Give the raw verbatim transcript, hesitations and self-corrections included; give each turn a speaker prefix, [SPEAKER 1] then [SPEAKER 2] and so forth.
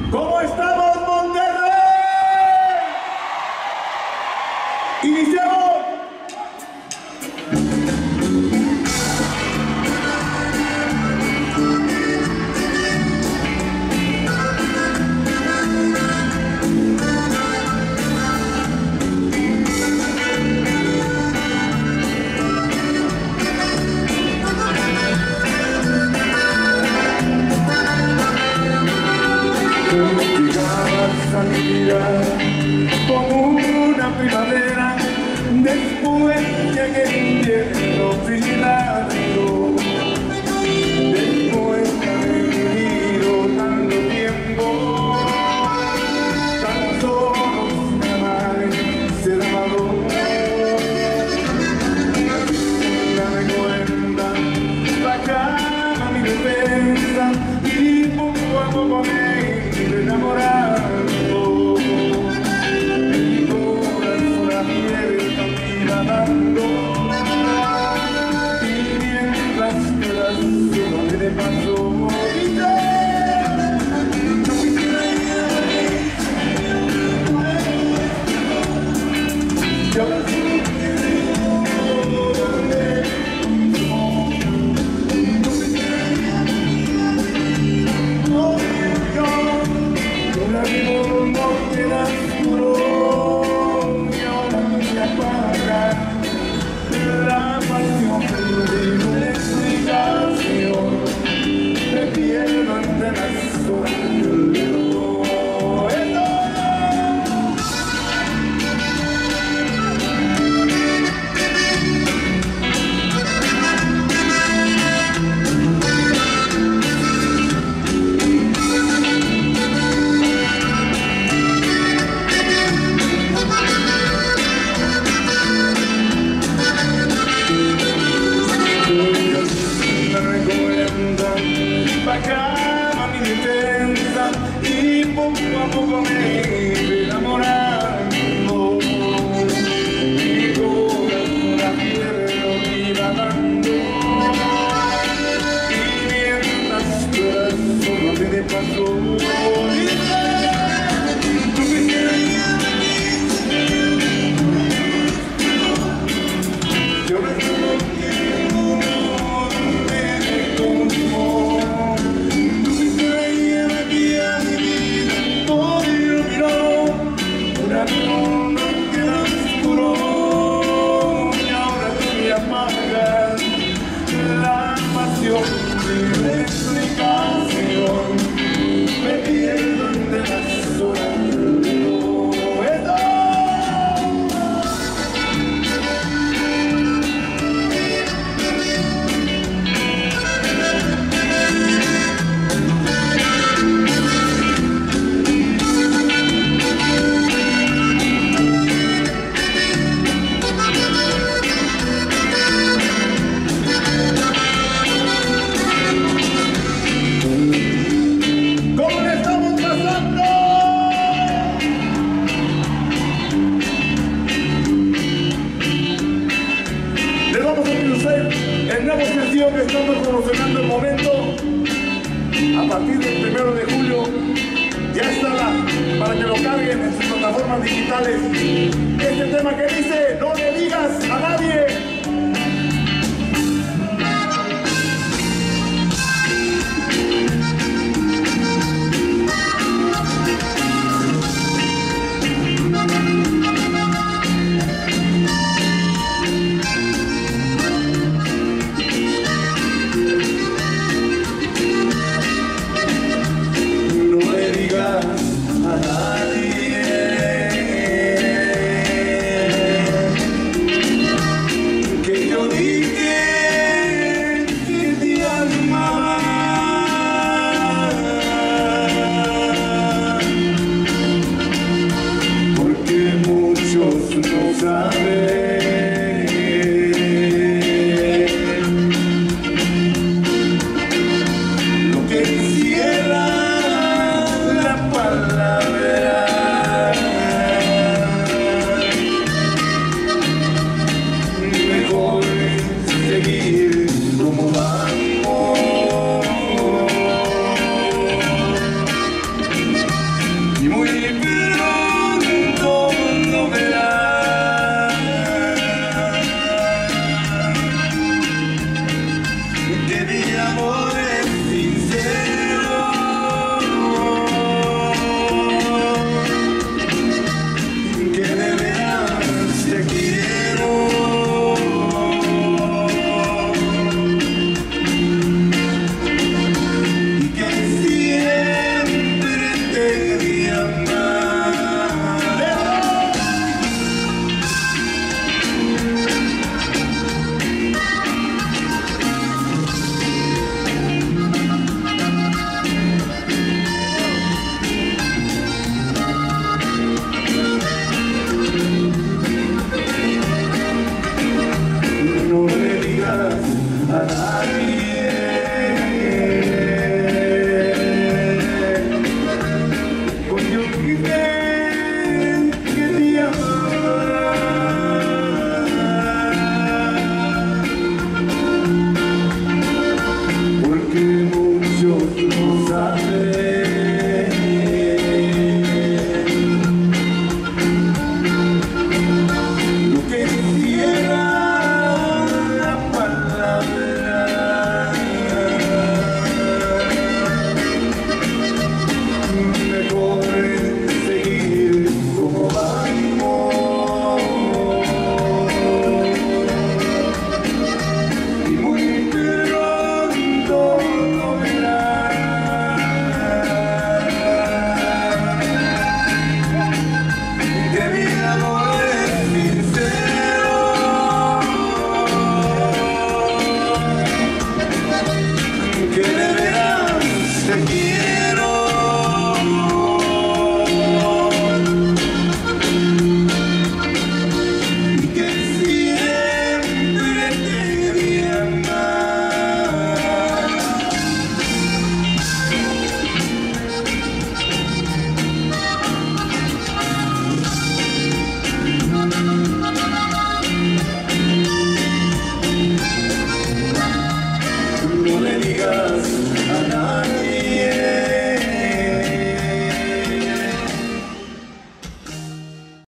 [SPEAKER 1] ¿Cómo estamos, Monterrey? Iniciamos. Llegabas a mi vida como una primavera, después llegué el invierno sin largo. Después de haber vivido tanto tiempo, tan solo sin amar, ser amado. Dame cuenta, bajaba mi defensa y poco a poco me enamorando. Mi corazón abierto me iba dando, y mientras que las horas me pasó, yo la pasión de una explicación, me pierdo entre las horas del reloj. Bajaba mi defensa y poco a poco me iba enamorando. Mi corazón abierto me iba dando, y mientras que las horas me pasó, yo me la pasión de una explicación, me pierdo entre las horas del reloj. El nuevo sencillo que estamos promocionando el momento, a partir del primero de julio, ya estará para que lo carguen en sus plataformas digitales. Este tema que dice: no le digas a nadie. muy pronto lo verás. Que mi amor es sincero, que de veras te quiero, y que siempre te voy a amar. No le digas a nadie con yo quise que te amaba, porque muchos no saben lo que quisiera la palabra. Mejor seguir como vamos, y muy pronto lo verás. Que mi amor es sincero, que de veras te quiero, y que siempre te voy a amar. No le digas a nadie